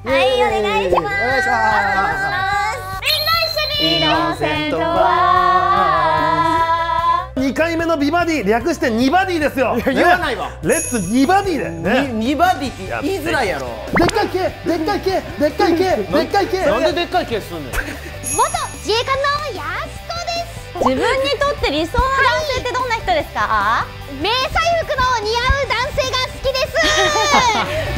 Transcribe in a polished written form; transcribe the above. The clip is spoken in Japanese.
はいお願いします。 お願いします。 みんな一緒にイノセントは 2回目の美バディ略して2バディですよ。 言わないわ。 レッツ2バディでね。 2バディって言いづらいやろ。 でっかい毛、でっかい毛、でっかい毛、でっかい毛。 なんででっかいケースすんねん。 元自衛官のやすこです。自分にとって理想の男性ってどんな人ですか？迷彩服の似合う男性が好きです。